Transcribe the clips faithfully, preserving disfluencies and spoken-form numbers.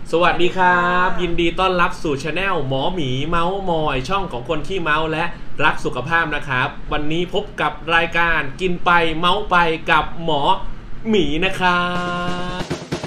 สวัสดีครับยินดีต้อนรับสู่ช anel หมอหมีเมาส์มอยช่องของคนที่เมาส์และรักสุขภาพนะครับวันนี้พบกับรายการกินไปเมาส์ไปกับหมอหมีนะครับ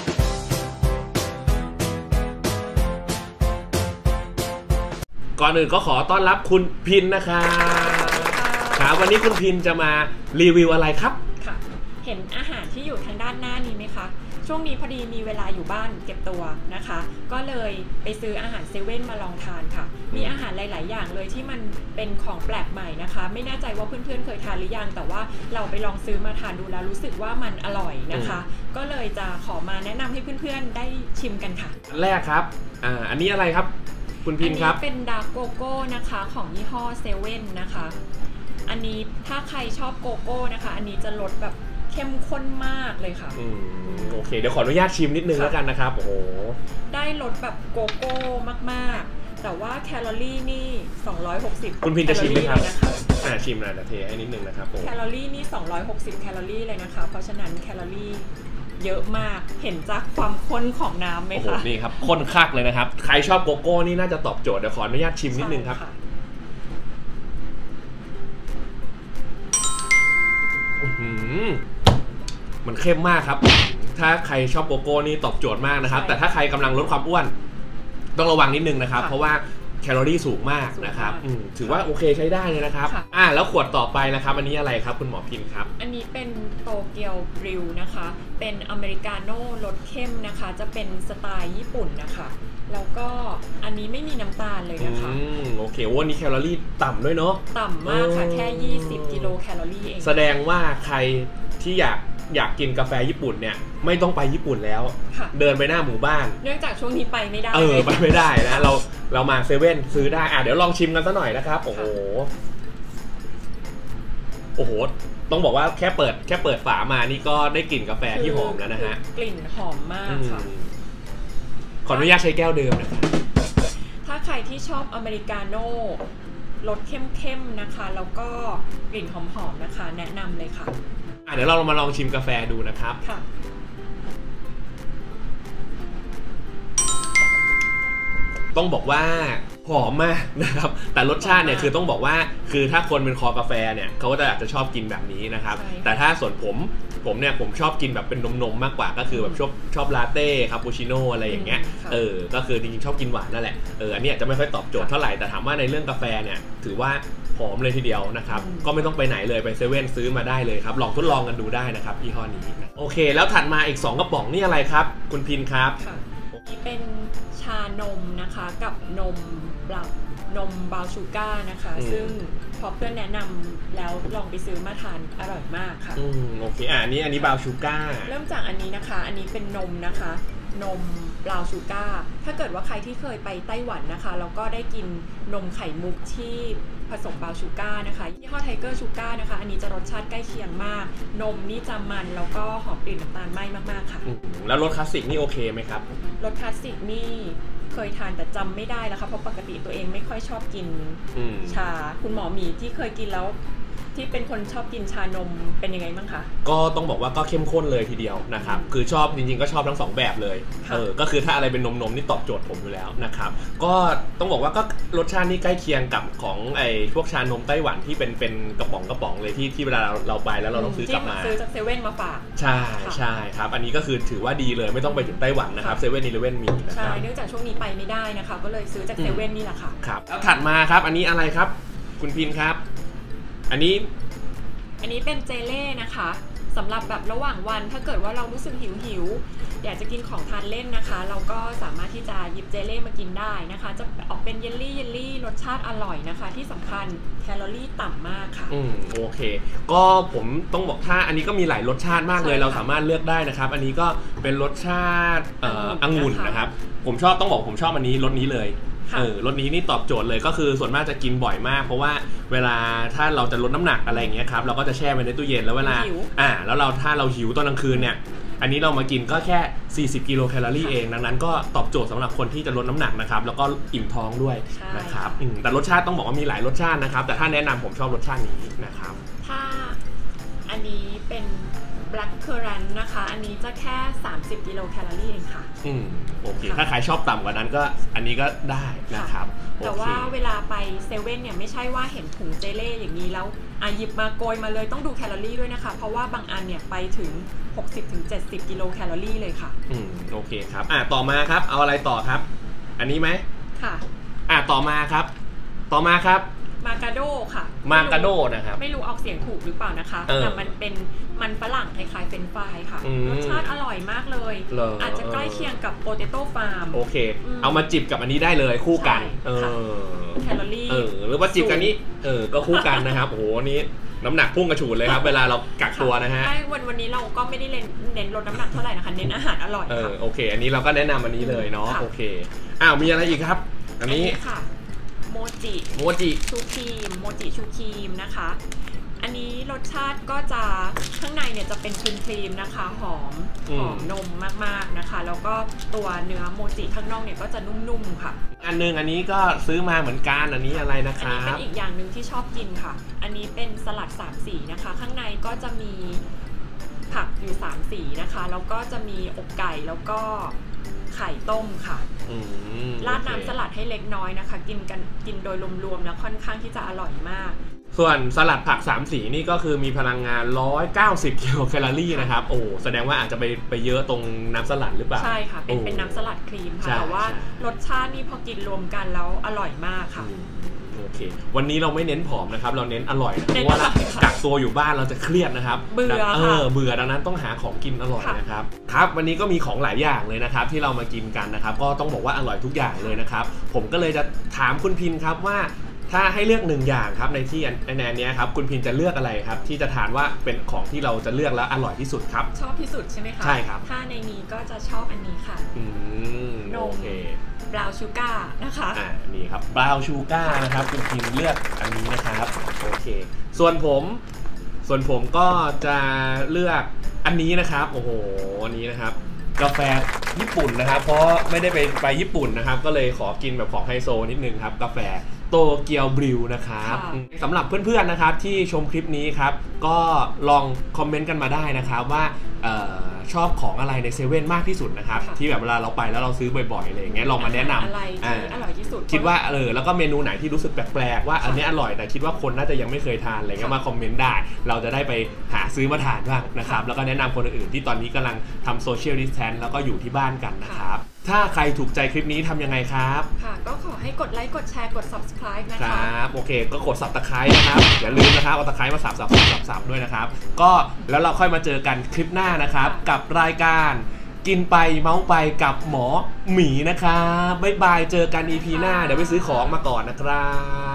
ก่อนอื่นก็ขอต้อนรับคุณพินนะครับครับวันนี้คุณพินจะมารีวิวอะไรครับค่ะเห็นอาหารที่อยู่ทางด้านหน้านี้ไหมคะช่วงนี้พอดีมีเวลาอยู่บ้านเก็บตัวนะคะก็เลยไปซื้ออาหารเซเว่นมาลองทานค่ะมีอาหารหลายๆอย่างเลยที่มันเป็นของแปลกใหม่นะคะไม่แน่ใจว่าเพื่อนๆเคยทานหรือยังแต่ว่าเราไปลองซื้อมาทานดูแล้วรู้สึกว่ามันอร่อยนะคะก็เลยจะขอมาแนะนำให้เพื่อนๆได้ชิมกันค่ะอันแรกครับอ่าอันนี้อะไรครับคุณพินครับอันนี้เป็นดาร์กโกโก้นะคะของยี่ห้อเซเว่นนะคะอันนี้ถ้าใครชอบโกโก้นะคะอันนี้จะลดแบบเข้มข้นมากเลยค่ะอืมโอเคเดี๋ยวขออนุญาตชิมนิดนึงแล้วกันนะครับโอ้โหได้รสแบบโกโก้มากๆแต่ว่าแคลอรี่นี่สองร้อยหกสิบคุณพินจะชิมไหมครับอ่าชิมนะเดี๋ยวเทให้นิดนึงนะครับแคลอรี่นี่สองร้อยหกสิบแคลอรี่เลยนะคะเพราะฉะนั้นแคลอรี่เยอะมากเห็นจากความข้นของน้ำไหมคะนี่ครับข้นคักเลยนะครับใครชอบโกโก้นี่น่าจะตอบโจทย์เดี๋ยวขออนุญาตชิมนิดนึงครับมันเข้มมากครับถ้าใครชอบโกโก้นี่ตอบโจทย์มากนะครับแต่ถ้าใครกำลังลดความอ้วนต้องระวังนิดนึงนะครับเพราะว่าแคลอรี่สูงมากนะครับถือว่าโอเคใช้ได้เลยนะครับอ่าแล้วขวดต่อไปนะครับอันนี้อะไรครับคุณหมอพินครับอันนี้เป็นโตเกียวบริวนะคะเป็นอเมริกาโน่รสเข้มนะคะจะเป็นสไตล์ญี่ปุ่นนะคะแล้วก็อันนี้ไม่มีน้ำตาลเลยนะคะอืมโอเควันนี้แคลอรี่ต่ำด้วยเนาะต่ำมากค่ะแค่ยี่สิบกิโลแคลอรี่เองแสดงว่าใครที่อยากอยากกินกาแฟญี่ปุ่นเนี่ยไม่ต้องไปญี่ปุ่นแล้วเดินไปหน้าหมู่บ้านเนื่องจากช่วงนี้ไปไม่ได้เออไปไม่ได้นะเราเรามาเซเว่นซื้อได้อ่ะเดี๋ยวลองชิมกันสักหน่อยนะครับโอ้โหโอ้โหต้องบอกว่าแค่เปิดแค่เปิดฝามานี่ก็ได้กลิ่นกาแฟที่หอมแล้วนะฮะกลิ่นหอมมากค่ะขออนุญาตใช้แก้วเดิมนะครับถ้าใครที่ชอบอเมริกาโน่รสเข้มๆนะคะแล้วก็กลิ่นหอมๆนะคะแนะนำเลยค่ะเดี๋ยวเรามาลองชิมกาแฟดูนะครับต้องบอกว่าหอมมากนะครับแต่รสชาติเนี่ยคือต้องบอกว่าคือถ้าคนเป็นคอกาแฟเนี่ยเขาก็จะอาจจะชอบกินแบบนี้นะครับแต่ถ้าส่วนผมผมเนี่ยผมชอบกินแบบเป็นนมๆมากกว่าก็คือแบบชอบชอบลาเต้คาปูชิโน่อะไรอย่างเงี้ยเออก็คือจริงๆชอบกินหวานนั่นแหละเอออันนี้จะไม่ค่อยตอบโจทย์เท่าไหร่แต่ถามว่าในเรื่องกาแฟเนี่ยถือว่าหอมเลยทีเดียวนะครับก็ไม่ต้องไปไหนเลยไปเซเว่นซื้อมาได้เลยครับลองทดลองกันดูได้นะครับยี่ห้อนี้โอเคแล้วถัดมาอีกสองกระป๋องนี่อะไรครับคุณพินครับนี่เป็นชานมนะคะกับนมบลันมบราวน์ชูการ์นะคะซึ่งพอเพื่อนแนะนำแล้วลองไปซื้อมาทานอร่อยมากค่ะอืมโอเคอ่านี้อันนี้บราวน์ชูการ์เริ่มจากอันนี้นะคะอันนี้เป็นนมนะคะนมบราวน์ชูการ์ถ้าเกิดว่าใครที่เคยไปไต้หวันนะคะแล้วก็ได้กินนมไข่มุกที่ผสมบราวน์ชูการ์นะคะยี่ห้อไทเกอร์ชูการ์นะคะอันนี้จะรสชาติใกล้เคียงมากนมนี่จะมันแล้วก็หอมกลิ่นน้ำตาลไหม้มากๆค่ะแล้วรสคลาสสิกนี่โอเคไหมครับรสคลาสสิกนี่เคยทานแต่จำไม่ได้แล้วค่ะเพราะปกติตัวเองไม่ค่อยชอบกินชาคุณหมอหมีที่เคยกินแล้วที่เป็นคนชอบกินชานมเป็นยังไงบ้างคะก็ต้องบอกว่าก็เข้มข้นเลยทีเดียวนะครับคือชอบจริงๆก็ชอบทั้งสองแบบเลยเออก็คือถ้าอะไรเป็นนมนมนี่ตอบโจทย์ผมอยู่แล้วนะครับก็ต้องบอกว่าก็รสชาตินี่ใกล้เคียงกับของไอ้พวกชานมไต้หวันที่เป็นเป็นกระป๋องกระป๋องเลยที่ที่เวลาเราเราไปแล้วเราต้องซื้อกลับมาซื้อจากเซเว่นมาฝากใช่ใช่ครับอันนี้ก็คือถือว่าดีเลยไม่ต้องไปถึงไต้หวันนะครับเซเว่นอีเลฟเว่นมีนะครับใช่เนื่องจากช่วงนี้ไปไม่ได้นะคะก็เลยซื้อจากเซเว่นนี่แหละค่ะครับแล้วถัดมาครับอันนี้อะไรครับคุณพินครับอันนี้อันนี้เป็นเจเล่นะคะสำหรับแบบระหว่างวันถ้าเกิดว่าเรารู้สึกหิวหิวอยากจะกินของทานเล่นนะคะเราก็สามารถที่จะหยิบเจเล่มากินได้นะคะจะออกเป็นเยลลี่เยลลี่รสชาติอร่อยนะคะที่สำคัญแคลอรี่ต่ำมากค่ะอืมโอเคก็ผมต้องบอกถ้าอันนี้ก็มีหลายรสชาติมากเลยเราสามารถเลือกได้นะครับอันนี้ก็เป็นรสชาติเอ่อองุ่นนะครับผมชอบต้องบอกผมชอบอันนี้รสนี้เลยเออรสนี้นี่ตอบโจทย์เลยก็คือส่วนมากจะกินบ่อยมากเพราะว่าเวลาถ้าเราจะลดน้ำหนักอะไรอย่างเงี้ยครับเราก็จะแช่ไว้ในตู้เย็นแล้วเวลาอ่าแล้วเราถ้าเราหิวตอนกลางคืนเนี่ยอันนี้เรามากินก็แค่สี่สิบกิโลแคลอรี่เองดังนั้นก็ตอบโจทย์สำหรับคนที่จะลดน้ำหนักนะครับแล้วก็อิ่มท้องด้วยนะครับแต่รสชาติต้องบอกว่ามีหลายรสชาตินะครับแต่ถ้าแนะนำผมชอบรสชาตินี้นะครับถ้าอันนี้เป็น black currant นะคะอันนี้จะแค่สามสิบกิโลแคลอรี่เองค่ะอืมโอเคถ้าใครชอบต่ำกว่านั้นก็อันนี้ก็ได้นะครับแต่ว่าเวลาไปเซเว่นเนี่ยไม่ใช่ว่าเห็นถุงเจเล่อย่างนี้แล้วอ่ะหยิบมาโกยมาเลยต้องดูแคลอรี่ด้วยนะคะเพราะว่าบางอันเนี่ยไปถึง หกสิบถึงเจ็ดสิบ กิโลแคลอรี่เลยค่ะอืมโอเคครับอ่ะต่อมาครับเอาอะไรต่อครับอันนี้ไหมค่ะอ่ะต่อมาครับต่อมาครับมากาโดค่ะมากาโดนะครับไม่รู้ออกเสียงถูกหรือเปล่านะคะแต่มันเป็นมันฝรั่งคล้ายๆเฟรนช์ฟรายค่ะรสชาติอร่อยมากเลยอาจจะใกล้เคียงกับโปเตโต้ฟาร์มโอเคเอามาจิบกับอันนี้ได้เลยคู่กันเออแคลอรี่เออหรือว่าจิบกันนี้เออก็คู่กันนะครับโอ้โหนี้น้ำหนักพุ่งกระฉูดเลยครับเวลาเรากักตัวนะฮะวันวันนี้เราก็ไม่ได้เน้นเน้นลดน้ำหนักเท่าไหร่นะคะเน้นอาหารอร่อยเออโอเคอันนี้เราก็แนะนำอันนี้เลยเนาะโอเคอ้าวมีอะไรอีกครับอันนี้ค่ะโมจิโมจิชูครีมโมจิชูครีมนะคะอันนี้รสชาติก็จะข้างในเนี่ยจะเป็นครีมครีมนะคะหอมหอมนมมากๆนะคะแล้วก็ตัวเนื้อโมจิข้างนอกเนี่ยก็จะนุ่มๆค่ะอันนึงอันนี้ก็ซื้อมาเหมือนกันอันนี้อะไรนะครับอันนี้เป็นอีกอย่างหนึ่งที่ชอบกินค่ะอันนี้เป็นสลัดสามสีนะคะข้างในก็จะมีผักอยู่สามสีนะคะแล้วก็จะมีอกไก่แล้วก็ไข่ต้มค่ะราดน้ำสลัดให้เล็กน้อยนะคะกินกันกินโดยรวมๆแล้วค่อนข้างที่จะอร่อยมากส่วนสลัดผักสามสีนี่ก็คือมีพลังงานหนึ่งร้อยเก้าสิบกิโลแคลอรี่นะครับโอ้แสดงว่าอาจจะไปไปเยอะตรงน้ำสลัดหรือเปล่าใช่ค่ะเป็นเป็นน้ำสลัดครีมค่ะแต่ว่ารสชาตินี่พอกินรวมกันแล้วอร่อยมากค่ะโอเควันนี้เราไม่เน้นผอมนะครับเราเน้นอร่อยนะเพราะว่ากักตัวอยู่บ้านเราจะเครียดนะครับเบื่อเออเบื่อดังนั้นต้องหาของกินอร่อยนะครับครับวันนี้ก็มีของหลายอย่างเลยนะครับที่เรามากินกันนะครับก็ต้องบอกว่าอร่อยทุกอย่างเลยนะครับผมก็เลยจะถามคุณพินครับว่าถ้าให้เลือกหนึ่งอย่างครับในที่อันนี้ครับคุณพินจะเลือกอะไรครับที่จะทานว่าเป็นของที่เราจะเลือกแล้วอร่อยที่สุดครับชอบที่สุดใช่ไหมคะใช่ครับถ้าในนี้ก็จะชอบอันนี้ค่ะอืมนมบราวน์ชูการ์นะคะอ่านี่ครับบราวน์ชูการ์นะครับคุณพินเลือกอันนี้นะครับโอเคส่วนผมส่วนผมก็จะเลือกอันนี้นะครับโอ้โหอันนี้นะครับกาแฟญี่ปุ่นนะครับเพราะไม่ได้ไปไปญี่ปุ่นนะครับก็เลยขอกินแบบของไฮโซนิดนึงครับกาแฟโตเกียวบริวนะครับสำหรับเพื่อนๆนะครับที่ชมคลิปนี้ครับก็ลองคอมเมนต์กันมาได้นะครับว่าชอบของอะไรในเซเว่นมากที่สุดนะครับที่แบบเวลาเราไปแล้วเราซื้อบ่อยๆอะไรอย่างเงี้ยลองมาแนะนำอะไรที่อร่อยที่สุดคิดว่าเออแล้วก็เมนูไหนที่รู้สึกแปลกๆว่าอันนี้อร่อยแต่คิดว่าคนน่าจะยังไม่เคยทานอะไรเงี้ยมาคอมเมนต์ได้เราจะได้ไปหาซื้อมาทานบ้างนะครับแล้วก็แนะนำคนอื่นๆที่ตอนนี้กำลังทำโซเชียลดิสแทนซ์แล้วก็อยู่ที่บ้านกันนะครับถ้าใครถูกใจคลิปนี้ทำยังไงครับค่ะก็ขอให้กดไลค์กดแชร์กด ซับสไครบ์ นะคะครับโอเคก็กด ซับสไครบ์ นะครับอย่าลืมนะครับเอาตะไคร้มาสับสับสับสับด้วยนะครับก็แล้วเราค่อยมาเจอกันคลิปหน้านะครับกับรายการกินไปเมาส์ไปกับหมอหมีนะครับบ๊ายบายเจอกัน อี พี หน้าเดี๋ยวไปซื้อของมาก่อนนะครับ